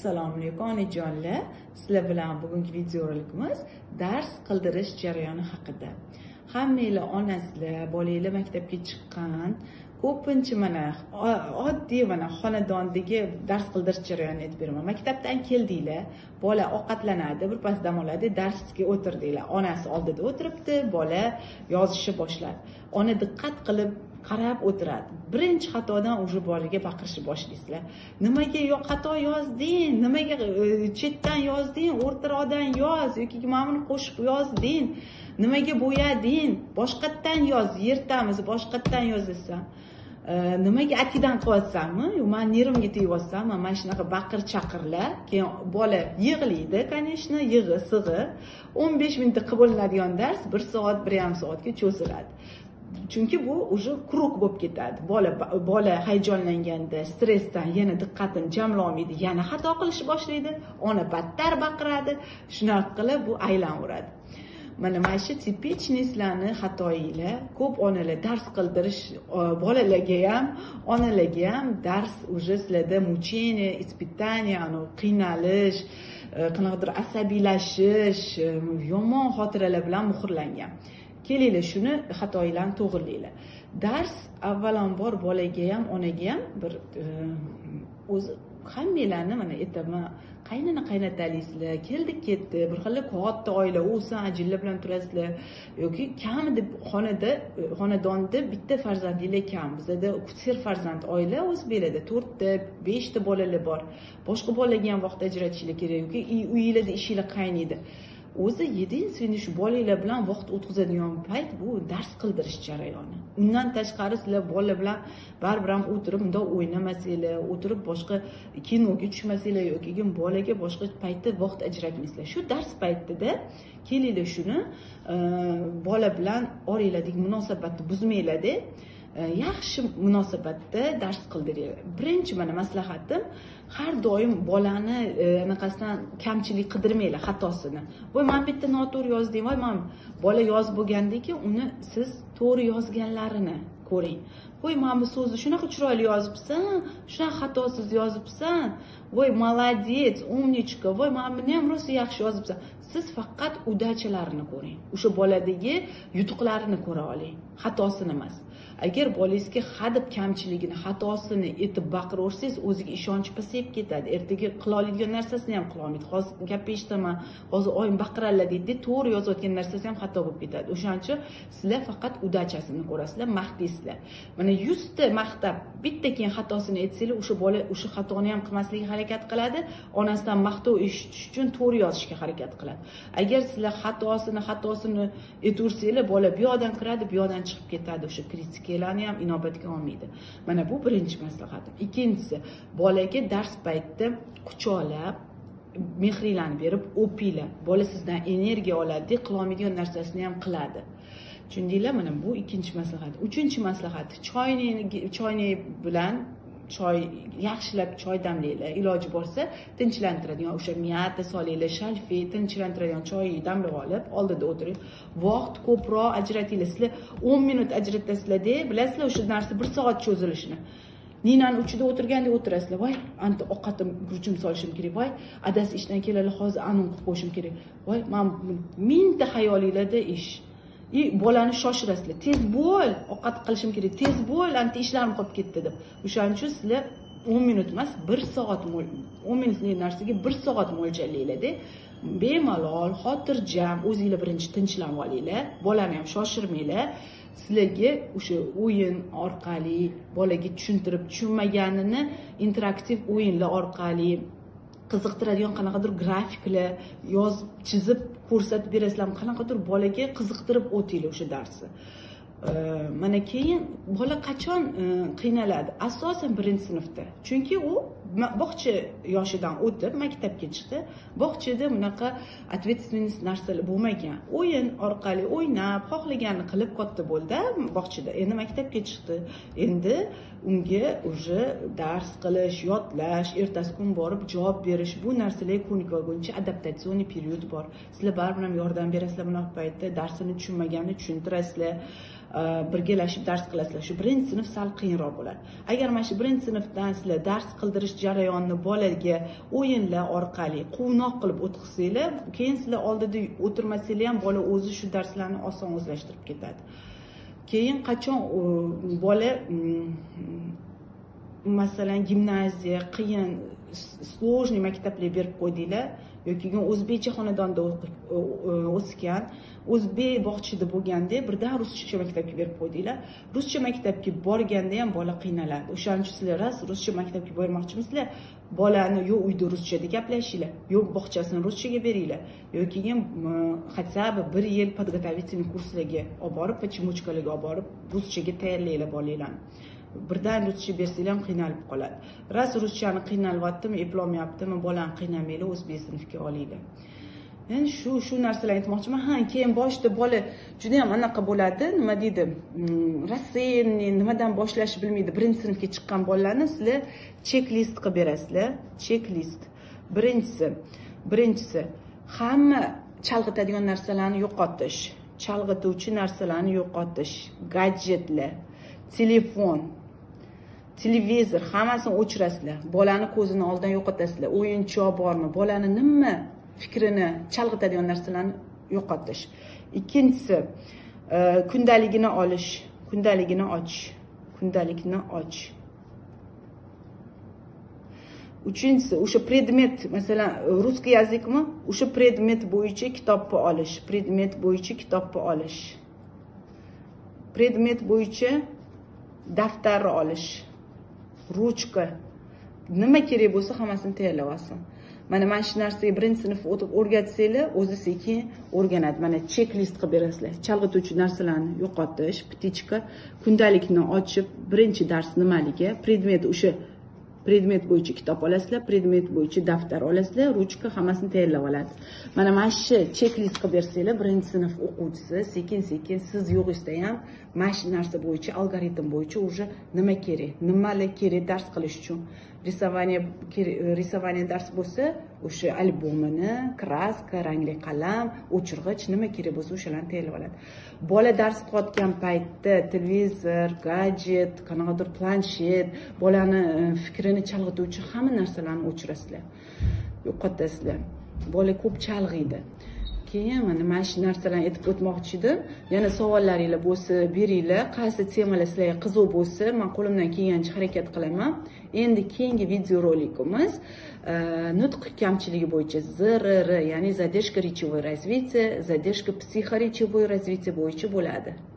Assalomu alaykum onajonlar. Sizlar bilan bugungi videorolikimiz dars qildirish jarayoni haqida. Hammanglar onasizlar, bolanglar maktabga chiqqan, ko'pincha mana oddiy mana xonadondagi dars qildirish jarayonini aytib beraman. Maktabdan keldinglar, bola ovqatlanadi, birpas dam oladi, darsga o'tirdinglar. Onasi oldida o'tiribdi, bola yozishni boshladi. Ona diqqat qilib qarab o'tiradi. Birinchi xatodan уже bolaga baqirishni boshlaysizlar. Nimaga xato yozding? Nimaga chetdan yozding? O'rtaroqdan yoz yoki mana buni qo'shib yozding? Nimaga bo'yading? Boshqatdan yoz, yirtamiz, boshqatdan yozasan. Nimaga atidan qilyapsanmi? Men nerimga tegyapsanmi? Mana shunaqa baqir-chaqirlar. Keyin bola yig'laydi, конечно, yig'i, sig'i. 15 minutda qilib bo'linadigan dars 1 soat, 1,5 soatga cho'ziladi. Chunki bu уже krug bo'lib ketadi. Bola hayajonlanganda, stressdan yana diqqatini jamlay olmaydi, yana xato qilishni boshlaydi, ona battar baqiradi, shunaqa qilib bu aylanveradi. Mana shu tipichniy sizlarni xatoyinglar. Ko'p onalar dars qildirish bolalarga ham, onalarga ham dars уже sizlarda mucheniya, испытание, qiynalish, qanaqadir asabiylashish, yomon xotiralar bilan muhrlangan. Kelinglar, shuni xatoylarni to'g'rilaylar. Dars avvalambor bolaga ham, onaga ham bir o'zi hammanglarni mana aytaman, qaynona-qaynotalisizlar, keldik ketdi, bir xil katta oila, o'san ajinlar bilan turasizlar yoki kamida xonadonda bitta farzandinglar kam. Bizda ser farzand oila o'z belida 4 ta, 5 ta bolalar bor. Boshqa bolalarga ham vaqt ajratishlar kerak yoki uyingizda ishinglar qaynaydi. O'zi единственный shu bolalar bilan vaqt o'tkazadigan payt bu dars qildirish jarayoni. Undan tashqari sizlar bolalar bilan baribir ham o'tirib unda o'ynamasanglar, o'tirib boshqa kinoga tushmasanglar yoki bolaga boshqa paytda vaqt ajratmaysizlar. Shu dars paytida kelinglar shuni bola bilan oranglardagi munosabatni buzmanglar-da. Yaxshi munosabatda dars qildiringlar. Birinchi mana maslahatim, har doim bolani anaqasidan kamchilik qidirmanglar, xatosini. Voy, men bitta noto'g'ri yozdim, voy, men bola yozib bo'lgandan keyin uni siz to'g'ri yozganlarini ko'ring. Voy, men bu so'zni shunaqa chiroyli yozibsan, shunaqa xatosiz yozibsan. Voy, молодец, умничка. Voy, men buni ham rosa yaxshi yozibsan. Siz faqat udachalarini ko'ring. O'sha boladagi yutuqlarini ko'ra oling, xatosini emas. Agar bolangizga hadeb kamchiligini, xatosini aytib baqiraversangiz, o'ziga ishonchi pasayib ketadi. Ertaga qila oladigan narsasini ham qila olmaydi. Hozir gap eshitaman, hozir oyim baqiradilar deydi, to'g'ri yozayotgan narsasi ham xato bo'lib ketadi. O'shaning uchun sizlar faqat udachasini ko'rasizlar, maqtaysizlar. Mana 100 ta maqtab, bitta keyin xatosini aytsanglar, o'sha bola o'sha xatoni ham qilmaslikka harakat qiladi, onasidan maqtov eshitish uchun to'g'ri yozishga harakat qiladi. Agar sizlar xatosini aytaversanglar, bola bu yoqdan kiradi, bu yoqdan chiqib ketadi. O'sha kritikalarni ham inobatga olmaydi. Mana bu birinchi maslahatim. Ikkinchisi, bolaga dars paytida quchoqlab, mehringlarni berib o'pinglar. Bola sizdan energiya oladi, qila olmaydigan narsasini ham qiladi. Tushundinglar? Mana bu ikkinchi maslahat. Uchinchi maslahat, choynak bilan choy yaxshilab choy damlaylar. Iloji bo'lsa tinchlantiradigan o'sha miyata solinglar, shalfi tinchlantiradigan choy damlab olib, oldida o'tiring. Vaqt ko'proq ajratinglar. Sizlar 10 minut ajratasizlar-da, bilasizlar o'sha narsa 1 soat cho'zilishini. Ninani uchida o'tirganda o'tirasizlar. Voy, anta ovqatim gurjim solishim kerak. Voy, adasi ishdan keladi, hozir anun qilib qo'yishim kerak. Voy, men mingta xayolinglarda ish. Bolani shoshirasizlar. Tez bo'l, ovqat qilishim kerak. Tez bo'l, anta ishlarim qolib ketdi deb. O'shaning uchun sizlar 10 minut emas, 1 soat 10 minutlik narsaga 1 soat mo'ljallanglar-da. Bemalol, xotirjam, o'zingizlar birinchi tinchlanib olinglar. Bolani ham shoshirmanglar. Sizlarga o'sha o'yin orqali bolaga tushuntirib, tushunmaganini interaktiv o'yinlar orqali qiziqtiradigan qanaqadir grafiklar yozib, chizib ko'rsatib berasizlar, qanaqadir bolaga qiziqtirib o'tinglar o'sha darsni. Mana keyin bola qachon qiynaladi? Asosan 1-sinfda. Chunki u bog'cha yoshidan o'tib maktabga chiqdi. Bog'chada bunaqa ответственность narsalar bo'lmagan. O'yin orqali o'ynab, xohlaganini qilib katta bo'ldi bog'chada. Endi maktabga chiqdi. Endi unga уже dars qilish, yodlash, ertasi kun borib javob berish, bu narsalarga ko'nikmaguncha adaptatsion period bor. Sizlar baribir ham yordam berasizlar bunaqa paytda, darsini tushunmaganini tushuntirasizlar. birgalashib dars qilasizlar. Shu birinchi sinf sal qiyinroq bo'ladi. Agar mana shu birinchi sinfdan sizlar dars qildirish jarayonini bolaga o'yinlar orqali quvnoq qilib o'tkazsanglar, keyin sizlar oldida o'tirmasanglar ham bola o'zi shu darslarni oson o'zlashtirib ketadi. Keyin qachon bola masalan gimnaziya, qiyin, sложный maktablar berib qo'ydinglar yoki o'zbekcha xonadonda o'sgan, o'zbek bog'chada bo'lganda birdan ruscha maktabga berib qo'ydinglar. Ruscha maktabga borganda ham bola qiynaladi. O'shaning uchun sizlar ruscha maktabga bormoqchimisizlar? Bolani yo uyda ruschada gaplashinglar, yo bog'chasini ruschaga beringlar, yoki хотя бы 1 yil подготовительный kurslarga olib borib, почемучкаlarga olib borib, ruschaga tayyorlaylar bolalarni. Birdan ruscha bersanglar ham qiynalib qoladi. Ras ruschani qiynalyaptimi, eplolmayaptimi, bolani qiynamanglar, o'zbek sinfga olinglar. Endi shu narsalarni aytmoqchiman. Keyin boshida bola juda ham anaqa bo'ladi, nima deydi, rasseyni nimadan boshlashni bilmaydi. Birinchi sinfga chiqqan bolalarni sizlar chek-list qilib berasizlar. Chek-list. Birinchisi hamma chalg'itadigan narsalarni yo'qotish, chalg'ituvchi narsalarni yo'qotish, gadjetlar, telefon, televizor hammasini o'chirasizlar. Bolani ko'zini oldidan yo'qotasizlar. O'yinchoq bormi? Bolani nima fikrini chalg'itadigan narsalarni yo'qotish. Ikkinchisi, kundaligini olish, kundalikni och. Uchinchisi, o'sha predmet, masalan, ruskiy yazikmi? O'sha predmet bo'yicha kitobni olish, predmet bo'yicha daftarni olish, ruchka, nima kerak bo'lsa hammasini tayyorlab olsin. Mana shu narsaga birinchi sinf o'tib o'rgatsanglar, o'zi sekin o'rganadi. Mana chek-list qilib berasizlar. Chalg'ituvchi narsalarni yo'qotish, ptichka, kundalikni ochib, birinchi dars nimaligi, predmet bo'yicha kitob olasizlar, predmet bo'yicha daftar olasizlar, ruchka hammasini tayyorlab oladi. Mana shu chek-list qilib bersanglar, birinchi sinf o'quvchisi sekin-sekin siz yo'g'ingizda ham mana shu narsa bo'yicha, algoritm bo'yicha уже nimalar kerak dars qilish uchun. Risovание dars bo'lsa, o'sha albomini, kraska, rangli qalam, o'chirg'ich nima kerak bo'lsa o'shalarni tayyorlab oladi. Bola dars qilayotgan paytda televizor, gadjet, qanaqadir planshet, bolani fikrini chalg'ituvchi hamma narsalarni o'chirasizlar, yo'qotasizlar. Bola ko'p chalg'iydi. Keyin mana shu narsalarni aytib o'tmoqchi edim. Yana savollaringiz bo'lsa, beringlar. Qaysi temalar sizlarga qiziq bo'lsa, men qo'limdan kelgancha harakat qilaman. Endi keyingi videorolikimiz nutq kamchiligi bo'yicha ZRR, ya'ni задержка речевой развития, задержка психоречевой развития bo'yicha bo'ladi.